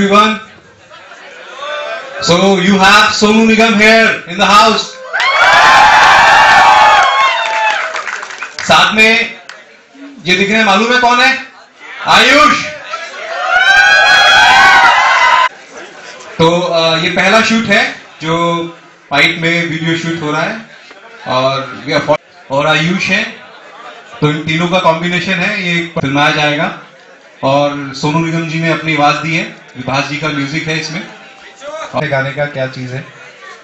everyone. So you have Sonu Nigam here in the house. साथ में ये दिख रहे हैं, मालूम है कौन है? आयुष. तो ये पहला शूट है जो पाइट में वीडियो शूट हो रहा है और आयुष है, तो इन तीनों का कॉम्बिनेशन है, ये फिल्माया जाएगा और सोनू निगम जी ने अपनी आवाज दी है, विभास जी का म्यूजिक है इसमें. गाने का क्या चीज है?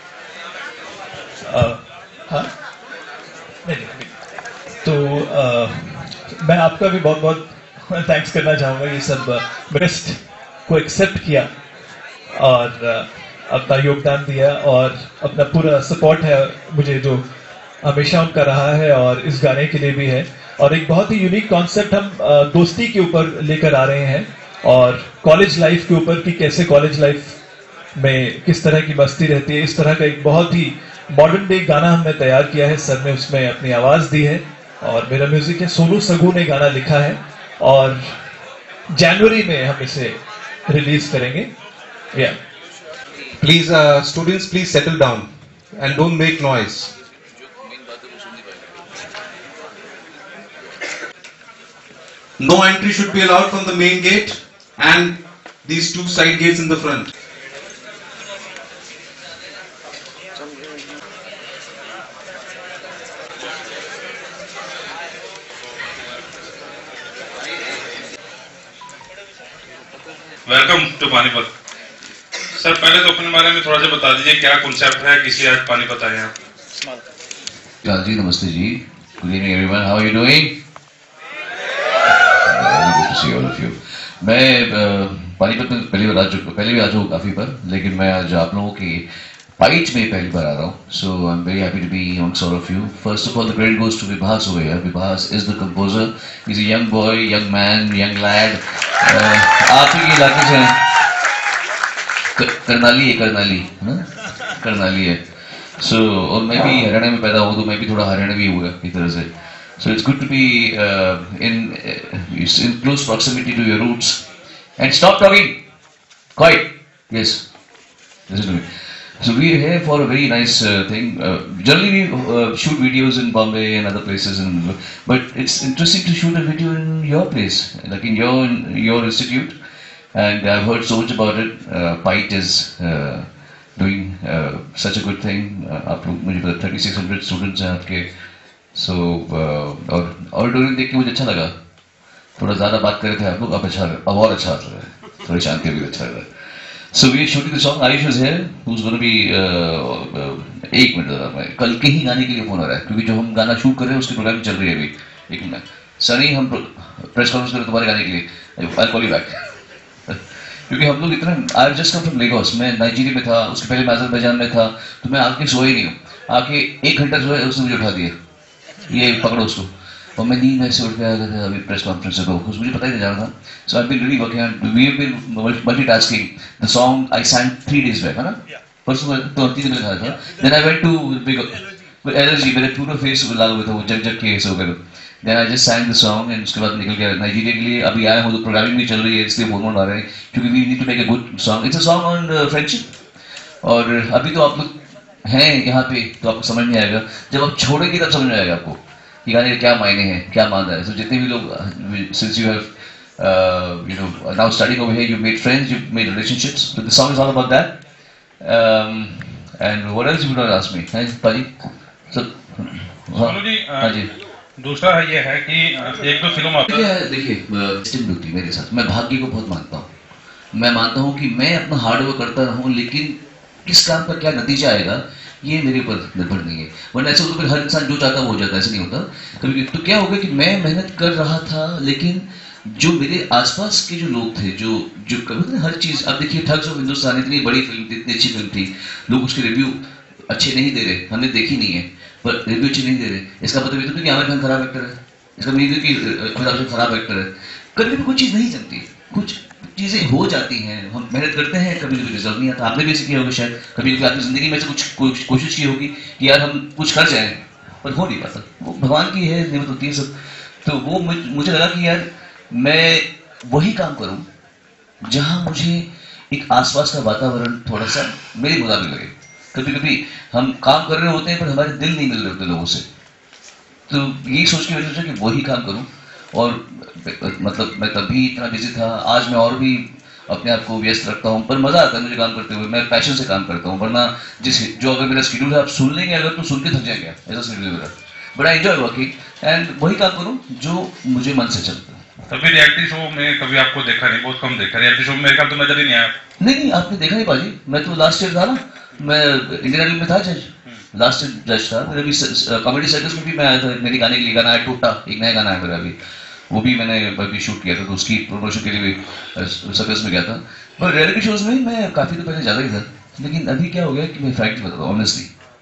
तो मैं आपका भी बहुत बहुत थैंक्स करना चाहूंगा, ये सब बेस्ट को एक्सेप्ट किया और अपना योगदान दिया और अपना पूरा सपोर्ट है मुझे जो हमेशा उनका रहा है और इस गाने के लिए भी है. और एक बहुत ही यूनिक कॉन्सेप्ट हम दोस्ती के ऊपर लेकर आ रहे हैं और कॉलेज लाइफ के ऊपर कि कैसे कॉलेज लाइफ में किस तरह की मस्ती रहती है. इस तरह का एक बहुत ही मॉडर्न डे गाना हमने तैयार किया है. सर ने उसमें अपनी आवाज दी है और मेरा म्यूजिक है. सोनू सगू ने गाना लिखा है और जनवरी में हम इसे रिलीज करेंगे. या please students, please settle down and don't make noise. No entry should be allowed from the main gate and these two side gates in the front. Welcome to Panipat. Sir पहले तो अपने बारे में थोड़ा सा बता दीजिए, क्या कॉन्सेप्ट है, किस लिए आज पानीपत आए हैं आप? जी नमस्ते जी. Good evening everyone, how are you doing? मैं पानीपत में पहली भी आ चुका काफी बार, लेकिन मैं आज आप लोगों की पाइट में पहली बार आ रहा हूँ. So I am very happy to be amongst all of you. First of all, the credit goes to Vibhas over here. Vibhas is the composer. He's a young boy, young man, young lad. आप ही के इलाके से करनाली है. So और मैं भी हरियाणा में पैदा हुआ, तो मैं भी थोड़ा हरियाणवी हुआ एक तरह से. So it's good to be in close proximity to your roots. And stop talking. Quiet. Yes. Listen to me. So we are here for a very nice thing. Generally we shoot videos in Bombay and other places, but it's interesting to shoot a video in your place, like in your institute. And I've heard so much about it. PITE is doing such a good thing. आप लोग मुझे पता 3600 students हैं आपके. So और auditorium देख के मुझे अच्छा लगा. थोड़ा ज्यादा बात कर रहे थे आप लोग, अब अच्छा, अब और अच्छा लग रहा है, थोड़ी शांति भी अच्छा लग रहा है. So we are shooting the song. Ayush is here, who's going to be एक मिनट जरा, मैं कल के ही गाने के लिए फोन आ रहा है, क्योंकि जो हम गाना शूट कर रहे हैं उसकी प्रोग्रामिंग चल रही है अभी. एक मिनट सनी, हम प्रेस कॉन्फ्रेंस करें तुम्हारे गाने के लिए. I'll call you back. क्योंकि हम लोग इतना, I just come from Lagos, मैं नाइजीरिया में था, उसके पहले मैं अज़रबैजान में था, तो मैं आके सोया ही नहीं हूँ. आके 1 घंटा सोया, उसने मुझे उठा दिया, ये पकड़ो उसको, और मैं नींद में से उठ गया अभी प्रेस कॉन्फ्रेंस को, कुछ मुझे पता ही नहीं जाना था. So I been really working on, we have been multitasking. The song I sang 3 days बैक, है ना, परसों तो 3 दिन में खाया था. Then I went to allergy, मेरे पूरा फेस लाल हुआ था, वो जग के ऐसे हो गया. Then I just sang the song and उसके बाद निकल गया नाइजीरिया के लिए. अभी आया हूँ तो प्रोग्रामिंग भी चल रही है, इसलिए फोन आ रहे हैं, क्योंकि we need to make a good song. It's a song on friendship. और अभी तो आप लोग हैं यहाँ पे, तो आपको समझ नहीं आएगा. जब आप छोड़ेंगे तब समझ में आएगा आपको कि गाने के क्या मायने हैं, क्या मानना है. सो जितने भी लोग, since you have now studying over here, you made friends, you made relationships. So the song is all about that. And what else you would not ask me? हैं पाजी? सोनू जी, हाँ जी. दूसरा ये है कि एक दो फिल्म आप देखिए, स्टिल होती मेरे साथ. मैं भाग्य को बहुत मानता हूँ. मैं मानता हूँ कि मैं अपना हार्डवर्क करता रहूँ, लेकिन किस काम का क्या नतीजा आएगा ये मेरे ऊपर निर्भर नहीं है. वरना ऐसा होता है हर इंसान जो चाहता है वो हो जाता है, ऐसा नहीं होता कभी. तो क्या होगा कि मैं मेहनत कर रहा था, लेकिन जो मेरे आसपास के जो लोग थे, जो कभी हर चीज, अब देखिए ठग्स ऑफ हिंदुस्तान इतनी बड़ी फिल्म थी, इतनी अच्छी फिल्म थी, लोग उसके रिव्यू अच्छे नहीं दे रहे, हमने देखी नहीं है, पर रिव्यू अच्छे नहीं दे रहे. इसका मतलब ये तो कि आमिर खान खराब एक्टर है, इसका मतलब ये कि अमिताभ बच्चन खराब एक्टर है. कभी भी कोई चीज नहीं जमती, कुछ चीजें हो जाती हैं, हम मेहनत करते हैं, कभी कभी रिजल्ट नहीं आता. आपने भी ऐसे किया होगा शायद, कभी कभी आपकी जिंदगी में से कुछ कोशिश की होगी कि यार हम कुछ कर जाएं, पर हो नहीं पाता. वो भगवान की है, नेमत होती है सब. तो वो मुझे लगा कि यार मैं वही काम करूं जहां मुझे एक आसपास का वातावरण थोड़ा सा मेरे मुताबिक लगे। कभी कभी हम काम कर रहे होते हैं पर हमारे दिल नहीं मिल रहे होते लोगों से, तो यही सोच के मैंने सोचा कि वही काम करूं। और मतलब मैं तभी इतना बिजी था, आज मैं और भी अपने आप को व्यस्त रखता हूं, पर मजा आता है मुझे काम करते हुए, मैं पैशन से काम करता हूं। वरना जो अगर मेरा शेड्यूल है आप सुन लेंगे अगर तो सुन के थक जाएंगे, ऐसा शेड्यूल है मेरा। But I enjoy working and वही काम करूं जो मुझे मन से चलता है। तभी रियलिटी शो में कभी आपको देखा नहीं, बहुत कम देखा रियलिटी शो में, मेरे ख्याल तो नजर ही नहीं आया। नहीं आपने देखा नहीं पाजी, मैं तो लास्ट ईयर था ना, मैं इंडियन आइडल में था जज, लास्ट ईयर जज था। मेरा भी कॉमेडी सर्कस में भी मैं आया था, मेरे गाने के लिए गाना है टूटा, एक नया गाना है मेरा अभी, वो भी मैंने अभी शूट किया था, तो उसकी प्रमोशन के लिए भी सर्कस में गया था। पर रियलिटी शोज में मैं काफी तो पहले ज्यादा ही था, लेकिन अभी क्या हो गया कि मैं फैक्ट बता रहा हूँ ऑनेस्टली,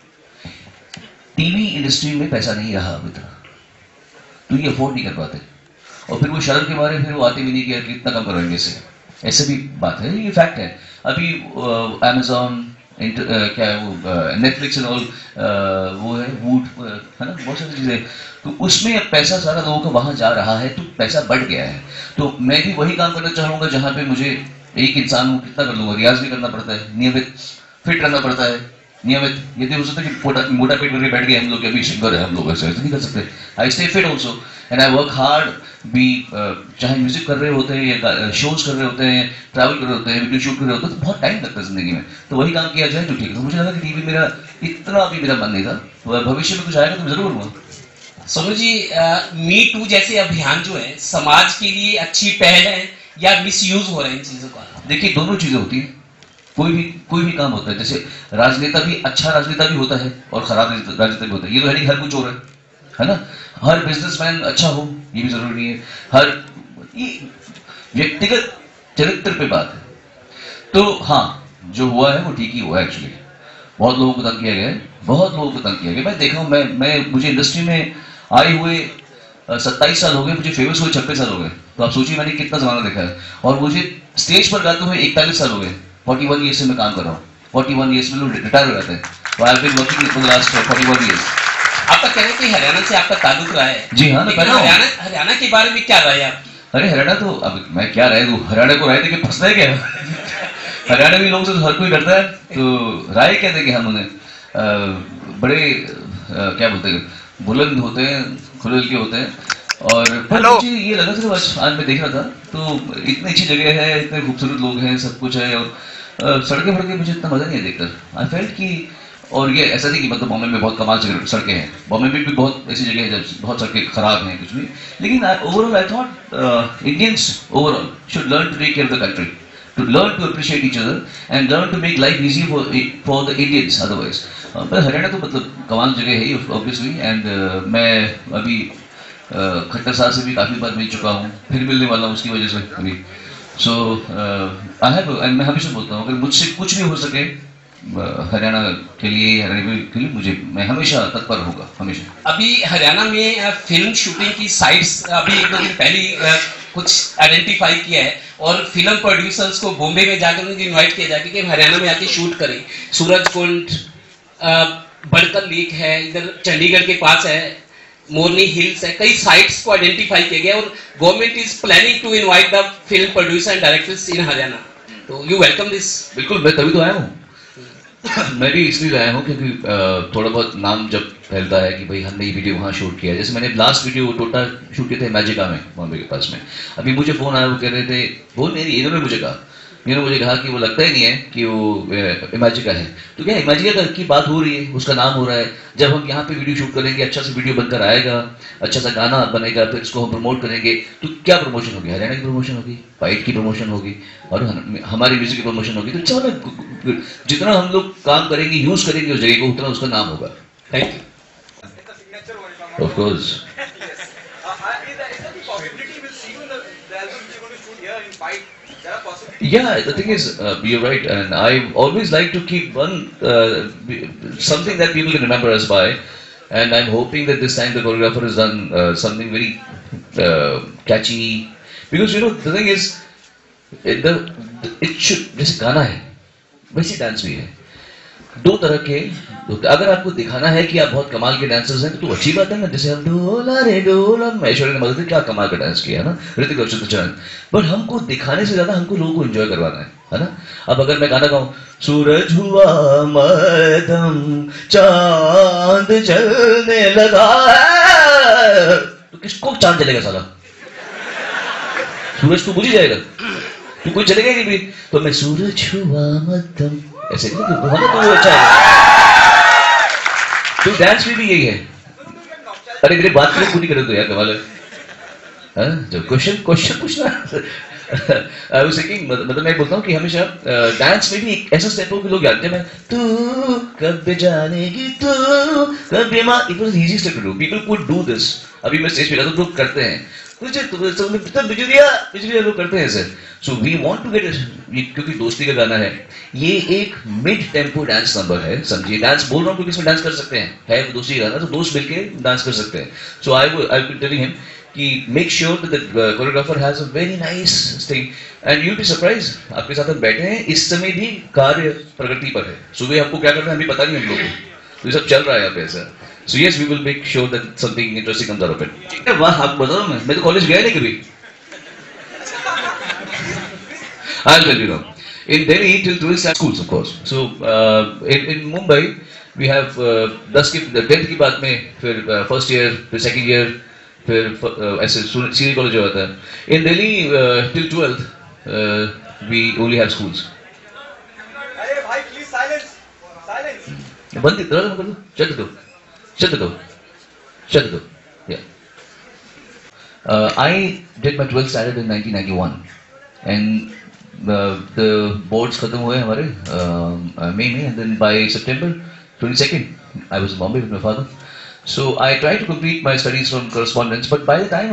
टीवी इंडस्ट्री में पैसा नहीं रहा अभी तक, तो ये अफोर्ड नहीं कर पाते, और फिर वो शर्म के मारे फिर वो आते भी नहीं कि कितना कम करेंगे इससे, ऐसे भी बात है, ये फैक्ट है। अभी अमेजॉन क्या है वो नेटफ्लिक्स एंड ऑल वो है वूड है ना, बहुत सारी चीजें, तो उसमें अब पैसा सारा लोगों का वहां जा रहा है, तो पैसा बढ़ गया है। तो मैं भी वही काम करना चाहूंगा जहां पे मुझे एक इंसान हूँ, कितना कर लूंगा, रियाज भी करना पड़ता है, नियमित फिट रहना पड़ता है, नियमित। यदि हो सकता है कि मोटा पेट करके बैठ गए हम लोग, अभी सिंगर है हम लोग, ऐसे नहीं कर सकते। I stay fit also and I work hard भी, चाहे म्यूजिक कर रहे होते हैं या शोज कर रहे होते हैं, ट्रैवल कर रहे होते हैं, वीडियो शूट कर रहे होते हैं, तो बहुत टाइम लगता है जिंदगी में, तो वही काम किया जाए जो ठीक है। तो मुझे लगा कि टीवी मेरा इतना भी मेरा मन नहीं था, तो भविष्य में कुछ आएगा तो मैं जरूर करूंगा। सोनू जी, मी टू जैसे अभियान जो है समाज के लिए अच्छी पहल है या मिसयूज हो रहे हैं इन चीजों का? देखिए दोनों चीजें होती है, कोई भी काम होता है, जैसे राजनेता भी, अच्छा राजनेता भी होता है और खराब राजनेता भी होता है, ये तो है नहीं हर कोई चोर है ना, हर बिजनेसमैन अच्छा हो ये भी जरूरी नहीं है, हर ये व्यक्तिगत चरित्र पे बात है। तो हाँ, जो हुआ है वो ठीक ही हुआ है एक्चुअली, बहुत लोगों को तंग किया गया है, बहुत लोगों को तंग किया गया। मैं देखा हूँ, मैं मुझे इंडस्ट्री में आए हुए 27 साल हो गए, मुझे फेमस हुए 26 साल हो गए, तो आप सोचिए मैंने कितना जमाना देखा है। और मुझे स्टेज पर गाते हुए 41 साल हो गए, 41 ईयर्स से मैं काम कर रहा हूँ, 41 ईयर्स में लोग रिटायर हो जाते हैं, तो I have been working for the last 41 years. आपका कहना है कि हरियाणा से आपका ताल्लुक रहा है? जी हाँ, मैं हरियाणा के बारे में क्या राय है आपकी? अरे हरियाणा तो अब मैं क्या राय दूं, हरियाणा को राय देके फंसना है क्या? हरियाणवी लोगों से तो हर कोई डरता है, तो राय क्या देंगे हम उन्हें? बड़े क्या बोलते हैं, बुलंद होते हैं, खुले दिल के होते हैं। और पर मुझे ये लगा सिर्फ आज मैं देख रहा था, तो इतनी अच्छी जगह है, इतने खूबसूरत लोग हैं, सब कुछ है, और सड़कें फड़कें मुझे इतना मजा नहीं है देखकर। आई फेल्ट कि, और ये ऐसा नहीं कि मतलब बॉम्बे में बहुत कमाल सड़कें हैं, बॉम्बे में भी बहुत ऐसी जगह है जब बहुत सड़कें खराब हैं कुछ भी, लेकिन overall I thought Indians overall should learn to take care of the country, to learn to appreciate each other and learn to make life easy for the Indians otherwise. पर हरियाणा तो मतलब कमाल जगह है ही obviously, and मैं अभी खट्टर साहब से भी काफी बार मिल चुका हूँ, फिर मिलने वाला हूँ उसकी वजह से अभी। So I have, and मैं हमेशा बोलता हूँ अगर मुझसे कुछ भी हो सके हरियाणा के लिए मुझे, मैं हमेशा तत्पर होगा, हमेशा। अभी हरियाणा में फिल्म शूटिंग की साइट्स अभी 1-2 दिन पहले कुछ आइडेंटिफाई किया है, और फिल्म प्रोड्यूसर्स को बॉम्बे में जाकर उनको इनवाइट किया जाके कि हरियाणा में आके शूट करें। सूरजकुंड, बड़कल लेक है, इधर चंडीगढ़ के पास है, मोरनी हिल्स है, कई साइट्स को आइडेंटिफाई किया गया, और government is planning to invite the film producer and directors in Haryana. तो यू वेलकम दिस? बिल्कुल, मैं तभी तो आया हूँ। मैं भी इसलिए आया हूँ क्योंकि थोड़ा बहुत नाम जब फैलता है कि भाई हमने ये वीडियो वहाँ शूट किया, जैसे मैंने लास्ट वीडियो टोटा शूट किए थे मैजिका में, बॉम्बे के पास में। अभी मुझे फोन आया, वो कह रहे थे, वो नहीं, इन्होंने मुझे कहा कि वो लगता ही नहीं है कि वो इमेजिका है। तो क्या इमेजिका की बात हो रही है, उसका नाम हो रहा है, जब हम यहाँ पे वीडियो शूट करेंगे, अच्छा सा वीडियो बनकर आएगा, अच्छा सा गाना बनेगा, फिर इसको हम प्रमोट करेंगे, तो क्या प्रमोशन होगी? हरियाणा की प्रमोशन होगी, फाइट की प्रमोशन होगी, और हमारी म्यूजिक की प्रमोशन होगी। तो चलो, जितना हम लोग काम करेंगे, यूज करेंगे उस जगह को, उतना उसका नाम होगा। Thank you. Of course. Yeah, the thing is, you're right, and I always like to keep something that people can remember us by, and I'm hoping that this time the choreographer has done something very catchy, because you know the thing is, it should, जैसे गाना है वैसे dance भी है। दो तरह के, अगर आपको दिखाना है कि आप बहुत कमाल के डांसर्स हैं तो अच्छी बात है ना, जैसे हम डोला रे डोला, ऐश्वर्या ने मदद क्या कमाल का डांस किया है ना, ऋतिक रोशन तो चरण, पर हमको दिखाने से ज्यादा हमको लोगों को एंजॉय करवाना है ना। अब अगर मैं गाना गाऊं, सूरज हुआ मध्यम चांद चलने लगा, तो किसको चांद चलेगा साला, सूरज तो बुझ ही जाएगा, तो कोई चलेगा ही नहीं भी। तो मैं सूरज हुआ मध्यम ऐसे नहीं, तो हमें तो अच्छा है। तो डांस में भी यही है। अरे मेरे बात को पूरी कर दो यार, कमाल है। जो क्वेश्चन पूछना आई वाज थिंकिंग, मतलब मैं बोलता हूँ कि हमेशा डांस में भी एक ऐसा स्टेप हो कि लोग जानते हैं, तू कब जानेगी तू कब मां, it was easy step to do, people could do this. अभी मैं स्टेज पे जाता हूं, लोग करते हैं, बिजलिया लोग करते हैं sir. So we want to get, क्योंकि दोस्ती का गाना है, ये एक मिड टेम्पो डांस नंबर है, समझिए। डांस बोल रहा हूँ क्योंकि इसमें डांस कर सकते हैं, है दोस्ती का गाना तो दोस्त मिलके डांस कर सकते हैं। So I will telling him कि make sure that the choreographer has a very nice thing and you will be surprise. आपके साथ हम बैठे हैं, इस समय भी कार्य प्रगति पर है। सुबह हमको क्या करना है हमें पता नहीं, हम लोगों को तो ये सब चल रहा है यहाँ पे sir. So yes, we will make sure that something interesting comes out of it. वाह, आप बता रहा मैं तो कॉलेज गया नहीं कभी। I'll tell you now. In Delhi, till 12th schools, of course. So in Mumbai, we have 10th की बात में फिर first year, फिर second year, फिर ऐसे senior college होता है। In Delhi, till 12th, we only have schools. अरे भाई, please silence. बंद कर दो, Shut the door. Yeah. I did my 12th standard in 1991, and the boards खत्म हुए हमारे May में, and then by September 22nd, I was in Bombay with my father. So I tried to complete my studies from correspondence, but by the time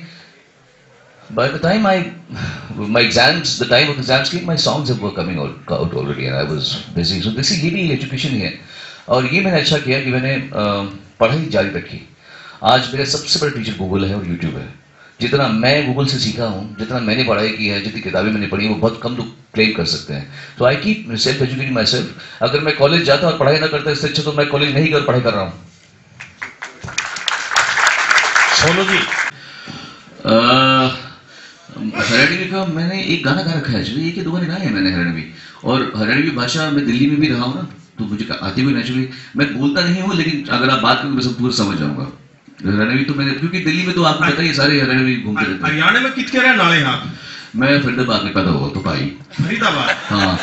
my exams, the time of the exams came, my songs were coming out already, and I was busy. So this is ये भी education ही है। और ये मैंने अच्छा किया कि मैंने पढ़ाई जारी रखी। आज मेरा सबसे बड़ा टीचर गूगल है और यूट्यूब है। जितना मैं गूगल से सीखा हूँ, जितना मैंने पढ़ाई की है, जितनी किताबें मैंने पढ़ी वो बहुत कम लोग क्लेम कर सकते हैं। तो I keep self educating my self. अगर मैं कॉलेज जाता और पढ़ाई ना करता, इससे अच्छा तो मैं कॉलेज नहीं कर पढ़ाई कर रहा हूँ। सोनू जी, हरियाणवी का मैंने एक गाना गा रखा है, एक या दो गाने गाए हैं मैंने हरियाणवी, और हरियाणवी भाषा में दिल्ली में भी रहा हूँ ना, तो मुझे आती हुई नेचुरली। मैं बोलता नहीं हूँ, लेकिन अगर आप बात करोगे मैं सब पूरा समझ जाऊंगा। हरियाणवी तो मैंने, क्योंकि दिल्ली में तो आपको पता ही सारे हरियाणवी घूमते रहते हैं। हरियाणा में कितने रहने वाले हैं आप? मैं फरीदाबाद में पैदा हुआ तो भाई। फरीदाबाद? हाँ।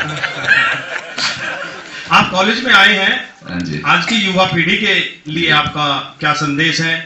आप कॉलेज में आए हैं, हाँ जी। आज की युवा पीढ़ी के लिए आपका क्या संदेश है?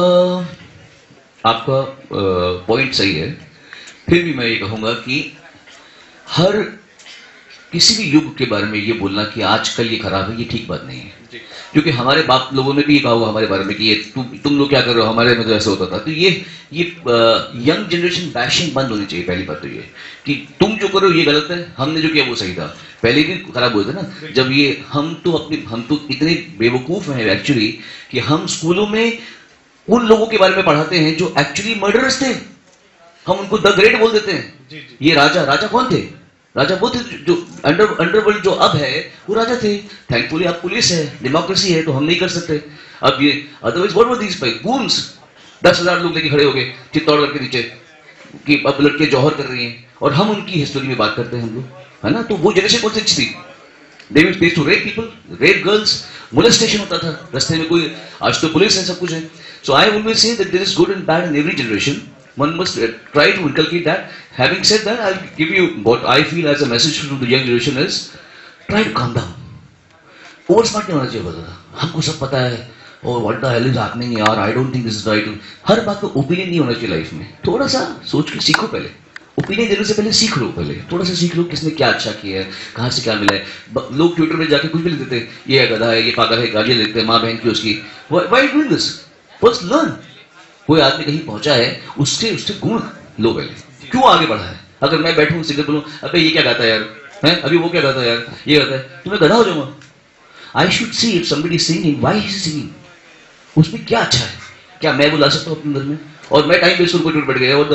आपका पॉइंट सही है, फिर भी मैं ये कहूंगा कि हर किसी भी युग के बारे में ये बोलना कि आजकल ये खराब है, ये ठीक बात नहीं है। क्योंकि हमारे बाप लोगों ने भी ये कहा होगा हमारे बारे में कि ये तुम लोग क्या कर रहे हो, हमारे में तो ऐसा होता था। तो ये यंग जनरेशन बैशिंग बंद होनी चाहिए। पहली बात तो ये कि तुम जो करो ये गलत है, हमने जो किया वो सही था। पहले भी खराब हुआ था ना, जब ये हम तो इतने बेवकूफ हैं एक्चुअली कि हम स्कूलों में उन लोगों के बारे में पढ़ाते हैं जो एक्चुअली मर्डरर्स थे, हम उनको द ग्रेट बोल देते हैं। ये राजा कौन थे? राजा वो थे जो अंडरवर्ल्ड जो अब है वो राजा थे। थैंकफुली अब पुलिस है, डेमोक्रेसी है, तो हम नहीं कर सकते अब ये। अदरवाइज व्हाट वर दीस बूम्स, 10,000 लोग लेके खड़े हो गए चित्तौड़गढ़ के नीचे कि अब लड़के जौहर कर रही हैं, और हम उनकी हिस्ट्री में बात करते हैं हम लोग, है ना। तो वो जनरेशन कौन सी अच्छी थी? They to rape people, rape girls, molestation होता था रास्ते में कोई। आज तो पुलिस है, सब कुछ है। So I always say that there is good and bad in every generation. One must try to inculcate that. Having said that, I'll give you what I feel as a message to the young generation is try to calm down. Over smart नहीं होना चाहिए बता, हमको सब पता है और what the hell is happening यार, I don't think this is right. हर बात को ओपिनियन नहीं होना चाहिए लाइफ में. थोड़ा सा सोच के सीखो पहले. ओपिनियन देने से पहले सीख लो, पहले थोड़ा सा सीख लो किसने क्या अच्छा किया है, कहाँ से क्या मिला है. लोग ट्विटर में जाके कुछ भी लिख देते हैं, ये गधा है, ये पागल है, गालियाँ लिखते हैं माँ बहन की उसकी. Why doing this? First learn. कोई आदमी कहीं पहुंचा है, उसके गुण लो पहले, क्यों आगे बढ़ा है. अगर मैं बैठूं सिंगर बोलूं अबे ये क्या गाता है यार, हैं अभी वो क्या गाता है यार, ये गाता है, तो मैं गधा हो जाऊंगा. I should see if somebody singing, why he is singing, उसमें क्या अच्छा है, क्या मैं बुला सकता हूं अपने अंदर में. और मैं टाइम वेस्ट उनको टूट पड़ गया और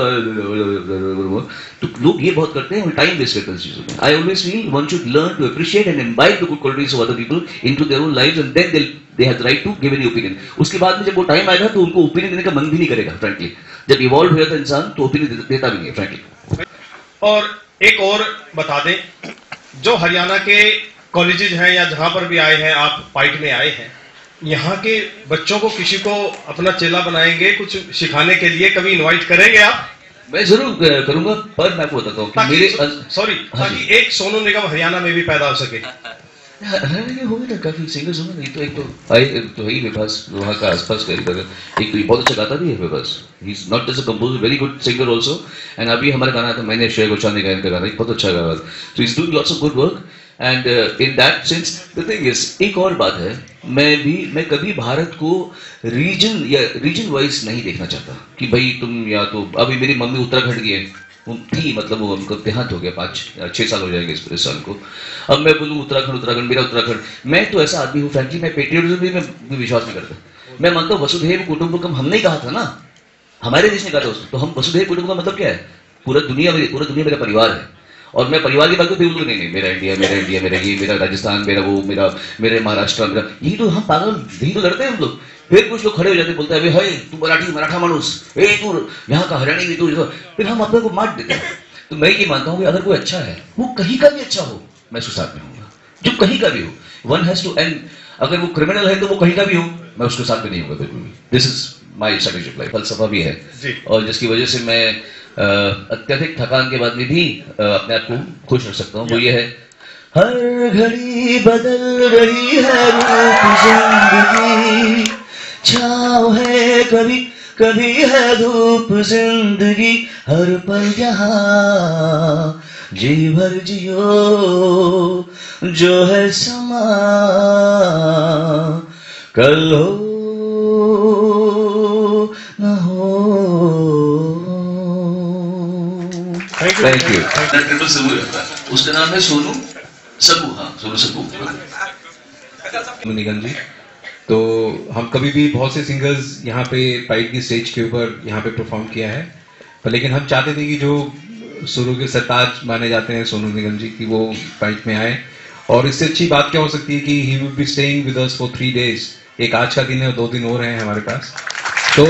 तो लोग ये बहुत करते हैं और टाइम वेस्ट करते हैं चीजों में. I always feel one should learn to appreciate and imbibe the good qualities of other people into their own lives and then they have the right to give any opinion. उसके बाद में जब वो time आएगा तो उनको opinion देने का मन भी नहीं करेगा. फ्रैंकली जब इवॉल्व हुआ था इंसान तो ओपिनियन देता भी नहीं फ्रैंकली. और एक और बता दें, जो हरियाणा के कॉलेजेस हैं या जहां पर भी आए हैं, आप पाइट में आए हैं, यहाँ के बच्चों को किसी को अपना चेला बनाएंगे कुछ सिखाने के लिए, कभी इनवाइट करेंगे आप? मैं जरूर करूंगा, पर मैं आपको बताता हूँ कि मेरे ताकि एक सोनू निगम हरियाणा में भी पैदा हो सके. होंगे ना काफी सिंगर्स होंगे. तो एक तो है ही मेरे पास वहाँ का आसपास का एक तो ये बहुत अच्छा गाता भी है मेरे पास. He is not just a composer, very good singer also. And अभी हमारा गाना था, मैंने श्रेया घोषाल ने गायन का गाना, बहुत अच्छा गाना. So is doing lots of good work. And in that sense the thing is, एक और बात है, मैं कभी भारत को रीजन वाइज नहीं देखना चाहता कि भाई तुम या तो अभी मेरी मम्मी उत्तराखंड की है, वो थी, मतलब वो उनका देहांत हो गया, 5-6 साल हो जाएंगे इस साल को. अब मैं बोलूँ उत्तराखंड मेरा उत्तराखंड. मैं तो ऐसा आदमी हूँ फ्रैंकली, मैं पेट्रियटिज्म भी मैं विश्वास नहीं करता. मैं मानता हूँ वसुधैव कुटुंबकम हमने ही कहा था ना, हमारे देश ने कहा था उसको. तो हम वसुधैव कुटुंबकम मतलब क्या है? पूरा दुनिया मेरा परिवार है. और मैं परिवार की बात करती हूँ, नहीं मेरा इंडिया, मेरा ये, मेरा राजस्थान, मेरे महाराष्ट्र, मेरा यही तो हम पागल यही तो लड़ते हैं हम लोग. फिर कुछ लोग खड़े हो जाते, बोलते हैं भाई तू मराठा मानुस, तू यहाँ का हरियाणी, तू, फिर हम अपने को मार देते हैं. तो मैं ये मानता हूँ कि अगर कोई अच्छा है, वो कहीं का भी अच्छा हो, मैं उसके साथ में हूँ. जो कहीं का भी हो, वन हैज टू एंड. अगर वो क्रिमिनल है तो वो कहीं का भी हो, मैं उसके साथ में नहीं होगा बिल्कुल भी. This is my strategy of life, फलसफा भी है. और जिसकी वजह से मैं अत्यधिक थकान के बाद में भी अपने आप को खुश रख सकता हूँ. वो ये है, हर घड़ी बदल रही है रूप जिंदगी, छाँव है कभी है धूप जिंदगी, हर पल जहाँ जी भर जियो, जो है समा कल हो न हो. Thank you. ट्रिपल सबू उसका नाम है सोनू सबू. हाँ, सोनू सबू. निगम जी, तो हम कभी भी बहुत से सिंगर्स यहाँ पे पाइट की स्टेज के ऊपर यहाँ पे परफॉर्म किया है, पर लेकिन हम चाहते थे कि जो सुरों के सरताज माने जाते हैं सोनू निगम जी, की वो पाइट में आए. और इससे अच्छी बात क्या हो सकती है कि he will be staying with us for 3 days. एक आज का दिन है और 2 दिन और हैं हमारे पास. तो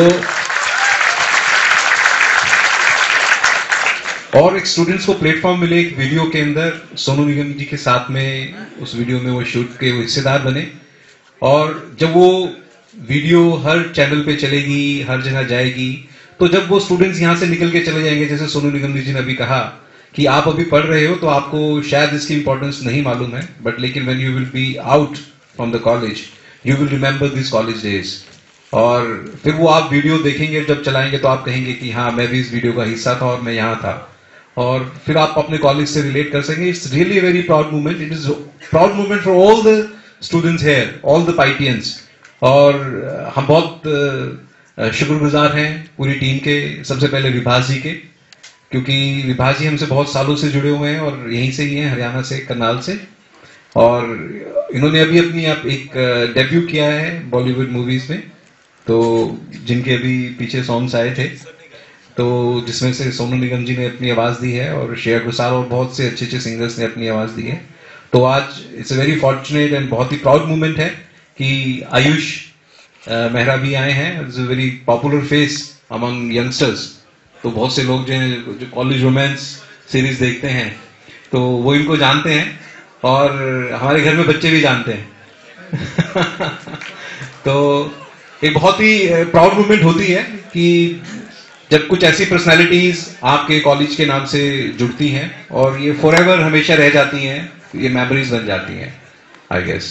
और एक स्टूडेंट्स को प्लेटफॉर्म मिले एक वीडियो के अंदर, सोनू निगम जी के साथ में उस वीडियो में वो शूट के वो हिस्सेदार बने. और जब वो वीडियो हर चैनल पे चलेगी, हर जगह जाएगी, तो जब वो स्टूडेंट्स यहाँ से निकल के चले जाएंगे, जैसे सोनू निगम जी ने अभी कहा कि आप अभी पढ़ रहे हो तो आपको शायद इसकी इंपॉर्टेंस नहीं मालूम है, बट लेकिन when you will be out from the college you will remember this college days. और फिर वो आप वीडियो देखेंगे, जब चलाएंगे तो आप कहेंगे कि हाँ मैं भी इस वीडियो का हिस्सा था और मैं यहाँ था. और फिर आप अपने कॉलेज से रिलेट कर सकेंगे. It's really a very proud movement. It is proud movement for all the students here, all the patients. और हम बहुत शुक्रगुजार हैं पूरी टीम के, सबसे पहले विभास जी के, क्योंकि विभास जी हमसे बहुत सालों से जुड़े हुए हैं और यहीं से ही हैं, हरियाणा से, करनाल से. और इन्होंने अभी अपनी एक डेब्यू किया है बॉलीवुड मूवीज में, तो जिनके अभी पीछे सॉन्ग्स आए थे, तो जिसमें से सोनू निगम जी ने अपनी आवाज दी है और श्रेया घोषाल और बहुत से अच्छे सिंगर्स ने अपनी आवाज दी है. तो आज it's a very fortunate and बहुत ही प्राउड मोमेंट है कि आयुष मेहरा भी आए हैं. It's a very popular face among youngsters. तो बहुत से लोग जो कॉलेज रोमांस सीरीज देखते हैं तो वो इनको जानते हैं, और हमारे घर में बच्चे भी जानते हैं. तो एक बहुत ही प्राउड मोमेंट होती है कि जब कुछ ऐसी पर्सनालिटीज आपके कॉलेज के नाम से जुड़ती हैं और ये फॉरएवर हमेशा रह जाती हैं, ये मेमोरीज बन जाती हैं. आई गेस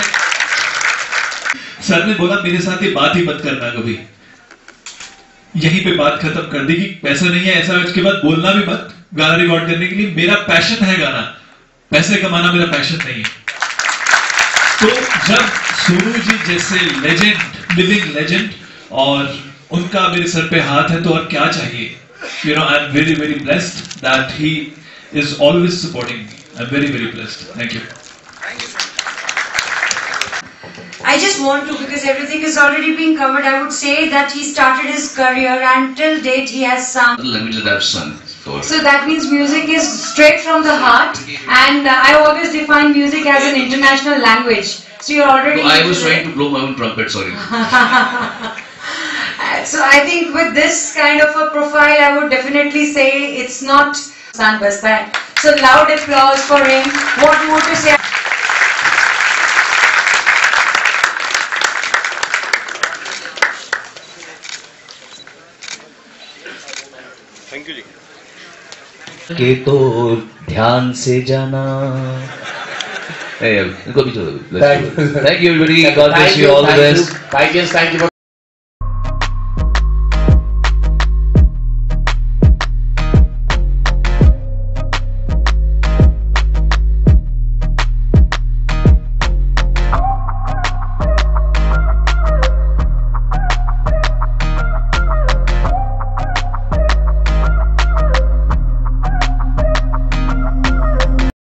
सर ने बोला मेरे साथ ये बात ही मत करना कभी, यहीं पे बात खत्म कर दी कि पैसा नहीं है ऐसा, इसके बाद बोलना भी मत गाना रिकॉर्ड करने के लिए. मेरा पैशन है गाना, पैसे कमाना मेरा पैशन नहीं है. तो जब सोनू जी जैसे लेजेंड, लिविंग लेजेंड, और उनका मेरे सर पे हाथ है तो और क्या चाहिए. You know, I am very very blessed that he is always supporting me. I am very very blessed. Thank you. I I just want to, because everything is already being covered, I would say that he started his career and till date he has sung. Let me just have sung. So that means music is straight from the heart, and I always define music as an international language. So you're already... No, I was trying to blow my own trumpet, sorry. So I think with this kind of a profile, I would definitely say it's not San Basta. So loud applause for him. What more to say? Thank you ji. के तो ध्यान से जाना। Hey, इनको भी thank you everybody, God bless you, all the best. Thank you.